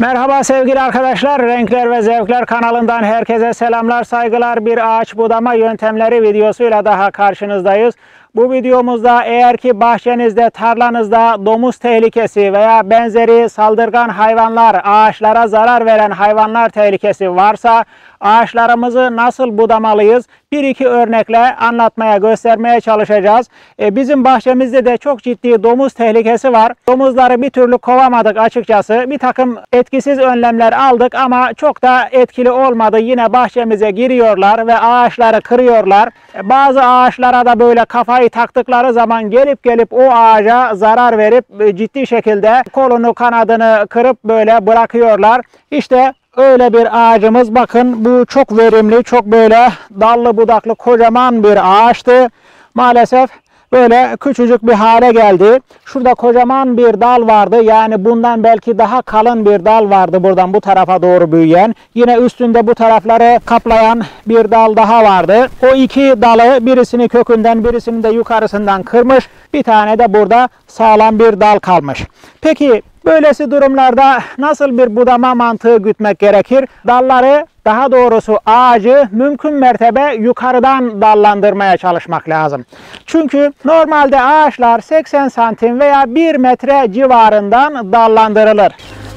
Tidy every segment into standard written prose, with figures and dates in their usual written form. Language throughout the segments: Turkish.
Merhaba sevgili arkadaşlar, Renkler ve Zevkler kanalından herkese selamlar, saygılar. Bir ağaç budama yöntemleri videosuyla daha karşınızdayız. Bu videomuzda eğer ki bahçenizde, tarlanızda domuz tehlikesi veya benzeri saldırgan hayvanlar, ağaçlara zarar veren hayvanlar tehlikesi varsa ağaçlarımızı nasıl budamalıyız? Bir iki örnekle anlatmaya, göstermeye çalışacağız. Bizim bahçemizde de çok ciddi domuz tehlikesi var. Domuzları bir türlü kovamadık açıkçası. Bir takım etkisiz önlemler aldık ama çok da etkili olmadı. Yine bahçemize giriyorlar ve ağaçları kırıyorlar. Bazı ağaçlara da böyle kafayı taktıkları zaman gelip o ağaca zarar verip ciddi şekilde kolunu, kanadını kırıp böyle bırakıyorlar. İşte öyle bir ağacımız. Bakın bu çok verimli, çok böyle dallı budaklı kocaman bir ağaçtı. Maalesef böyle küçücük bir hale geldi. Şurada kocaman bir dal vardı. Yani bundan belki daha kalın bir dal vardı buradan bu tarafa doğru büyüyen. Yine üstünde bu tarafları kaplayan bir dal daha vardı. O iki dalı birisini kökünden birisini de yukarısından kırmış. Bir tane de burada sağlam bir dal kalmış. Peki böylesi durumlarda nasıl bir budama mantığı gütmek gerekir? Dalları, daha doğrusu ağacı mümkün mertebe yukarıdan dallandırmaya çalışmak lazım. Çünkü normalde ağaçlar 80 santim veya 1 metre civarından dallandırılır.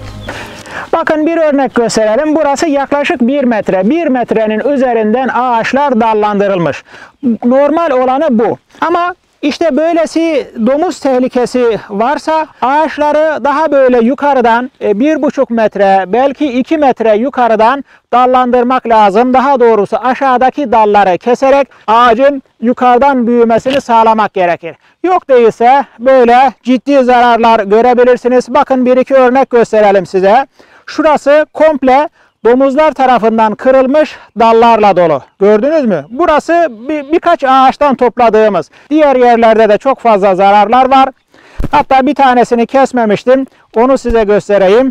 Bakın bir örnek gösterelim. Burası yaklaşık 1 metre. 1 metrenin üzerinden ağaçlar dallandırılmış. Normal olanı bu. Ama İşte böylesi domuz tehlikesi varsa ağaçları daha böyle yukarıdan 1,5 metre belki 2 metre yukarıdan dallandırmak lazım. Daha doğrusu aşağıdaki dalları keserek ağacın yukarıdan büyümesini sağlamak gerekir. Yok değilse böyle ciddi zararlar görebilirsiniz. Bakın bir iki örnek gösterelim size. Şurası komple domuzlar tarafından kırılmış dallarla dolu. Gördünüz mü? Burası birkaç ağaçtan topladığımız. Diğer yerlerde de çok fazla zararlar var. Hatta bir tanesini kesmemiştim. Onu size göstereyim.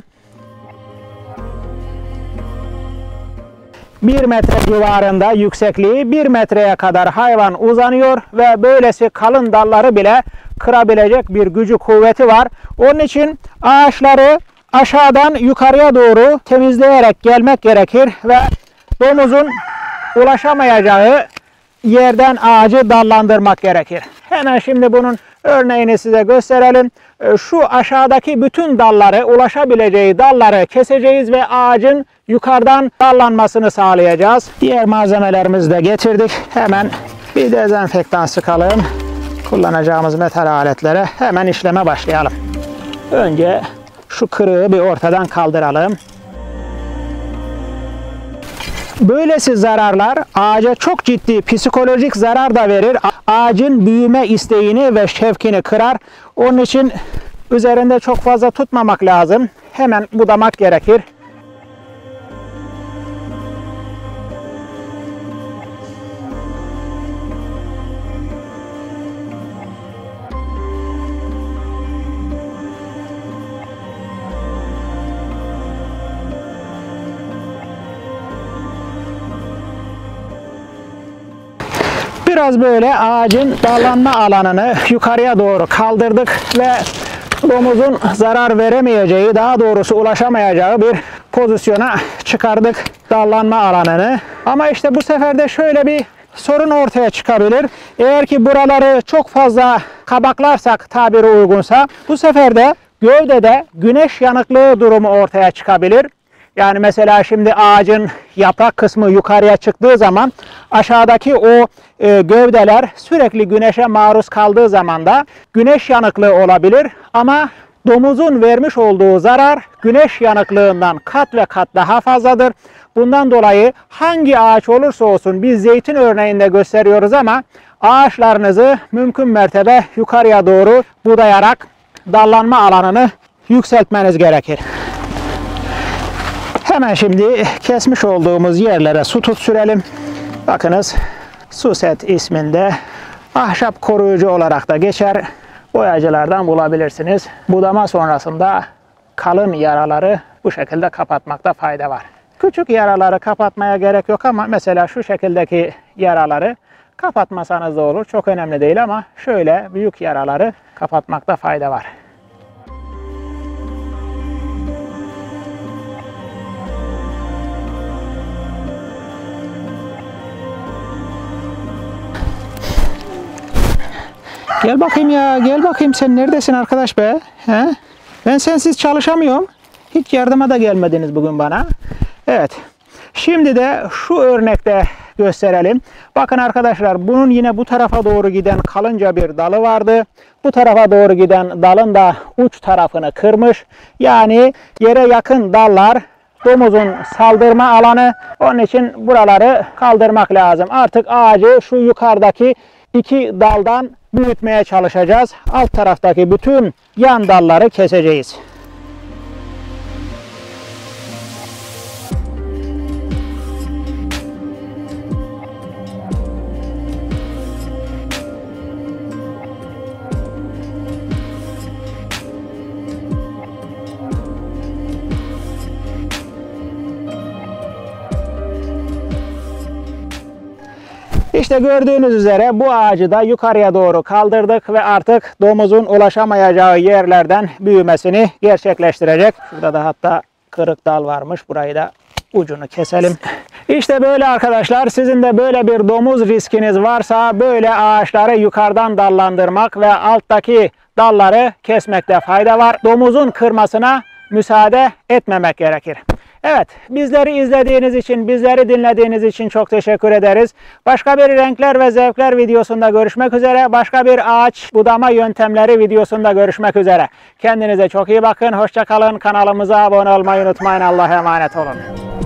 1 metre civarında yüksekliği, 1 metreye kadar hayvan uzanıyor ve böylesi kalın dalları bile kırabilecek bir gücü, kuvveti var. Onun için ağaçları aşağıdan yukarıya doğru temizleyerek gelmek gerekir ve domuzun ulaşamayacağı yerden ağacı dallandırmak gerekir. Hemen şimdi bunun örneğini size gösterelim. Şu aşağıdaki bütün dalları, ulaşabileceği dalları keseceğiz ve ağacın yukarıdan dallanmasını sağlayacağız. Diğer malzemelerimizi de getirdik. Hemen bir dezenfektan sıkalım. Kullanacağımız metal aletlere hemen işleme başlayalım. Önce şu kırığı bir ortadan kaldıralım. Böylesi zararlar ağaca çok ciddi psikolojik zarar da verir. Ağacın büyüme isteğini ve şevkini kırar. Onun için üzerinde çok fazla tutmamak lazım. Hemen budamak gerekir. Biraz böyle ağacın dallanma alanını yukarıya doğru kaldırdık ve domuzun zarar veremeyeceği, daha doğrusu ulaşamayacağı bir pozisyona çıkardık dallanma alanını. Ama işte bu sefer de şöyle bir sorun ortaya çıkabilir. Eğer ki buraları çok fazla kabaklarsak, tabiri uygunsa, bu sefer de gövdede güneş yanıklığı durumu ortaya çıkabilir. Yani mesela şimdi ağacın yaprak kısmı yukarıya çıktığı zaman aşağıdaki o gövdeler sürekli güneşe maruz kaldığı zaman da güneş yanıklığı olabilir. Ama domuzun vermiş olduğu zarar güneş yanıklığından kat ve kat daha fazladır. Bundan dolayı hangi ağaç olursa olsun, biz zeytin örneğinde gösteriyoruz ama ağaçlarınızı mümkün mertebe yukarıya doğru budayarak dallanma alanını yükseltmeniz gerekir. Hemen şimdi kesmiş olduğumuz yerlere su tut sürelim. Bakınız, Suset isminde ahşap koruyucu olarak da geçer. Boyacılardan bulabilirsiniz. Budama sonrasında kalın yaraları bu şekilde kapatmakta fayda var. Küçük yaraları kapatmaya gerek yok ama mesela şu şekildeki yaraları kapatmasanız da olur. Çok önemli değil ama şöyle büyük yaraları kapatmakta fayda var. Gel bakayım ya, gel bakayım, sen neredesin arkadaş be? He? Ben sensiz çalışamıyorum. Hiç yardıma da gelmediniz bugün bana. Evet. Şimdi de şu örnekte gösterelim. Bakın arkadaşlar, bunun yine bu tarafa doğru giden kalınca bir dalı vardı. Bu tarafa doğru giden dalın da uç tarafını kırmış. Yani yere yakın dallar domuzun saldırma alanı. Onun için buraları kaldırmak lazım. Artık ağacı şu yukarıdaki iki daldan büyütmeye çalışacağız. Alt taraftaki bütün yan dalları keseceğiz. İşte gördüğünüz üzere bu ağacı da yukarıya doğru kaldırdık ve artık domuzun ulaşamayacağı yerlerden büyümesini gerçekleştirecek. Şurada da hatta kırık dal varmış. Burayı da ucunu keselim. İşte böyle arkadaşlar, sizin de böyle bir domuz riskiniz varsa böyle ağaçları yukarıdan dallandırmak ve alttaki dalları kesmekte fayda var. Domuzun kırmasına müsaade etmemek gerekir. Evet, bizleri izlediğiniz için, bizleri dinlediğiniz için çok teşekkür ederiz. Başka bir renkler ve zevkler videosunda görüşmek üzere. Başka bir ağaç budama yöntemleri videosunda görüşmek üzere. Kendinize çok iyi bakın. Hoşça kalın. Kanalımıza abone olmayı unutmayın. Allah'a emanet olun.